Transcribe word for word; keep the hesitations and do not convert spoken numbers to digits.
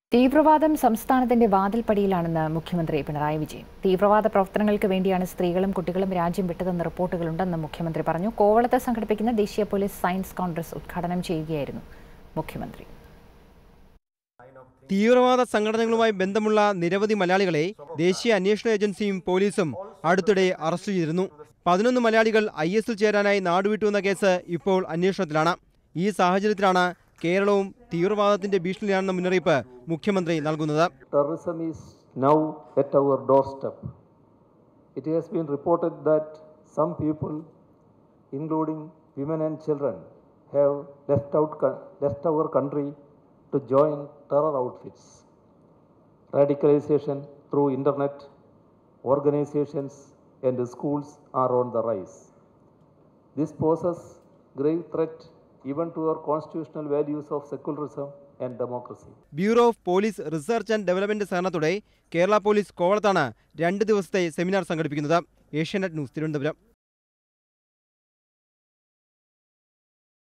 തീവ്രവാദം സംസ്ഥാനത്തിന്റെ വാതിൽപ്പടിയിലാണെന്ന് മുഖ്യമന്ത്രി പിണറായി വിജയൻ. തീവ്രവാദ പ്രവർത്തനങ്ങൾക്ക് വേണ്ടിയാണ് സ്ത്രീകളും കുട്ടികളും രാജ്യം വിട്ടതെന്ന റിപ്പോർട്ടുകളുണ്ടെന്ന് മുഖ്യമന്ത്രി പറഞ്ഞു. കോവളത്ത് സംഘടിപ്പിക്കുന്ന ദേശീയ പോലീസ് സയൻസ് കോൺഗ്രസ് ഉദ്ഘാടനം ചെയ്യുകയായിരുന്നു മുഖ്യമന്ത്രി. തീവ്രവാദ സംഘടനകളുമായി ബന്ധമുള്ള നിരവധി മലയാളികളെ ദേശീയ അന്വേഷണ ഏജൻസിയും പോലീസും അടുത്തിടെ അറസ്റ്റ് ചെയ്തിരുന്നു. പതിനൊന്ന് മലയാളികൾ ഐ എസിൽ ചേരാനായി നാടുവിട്ടുവെന്ന കേസ് ഇപ്പോൾ അന്വേഷണത്തിലാണ്. ഈ സാഹചര്യത്തിലാണ് കേരളവും തീവ്രവാദത്തിന്റെ ഭീഷണിയാണെന്ന മുന്നറിയിപ്പ് മുഖ്യമന്ത്രി നൽകുന്നത്. Terrorism is now at our doorstep. It has been reported that some people, including women and children, have left out left our country to join terror outfits. Radicalization through internet, organizations and schools are on the rise. This poses grave threat even to our constitutional values of secularism and democracy. Bureau of police research and development സഹകരണത്തോടെ Kerala police കോവളത്താണ് രണ്ട് ദിവസത്തെ seminar സംഘടിപ്പിക്കുന്നത്. Asianet news, Thiruvananthapuram.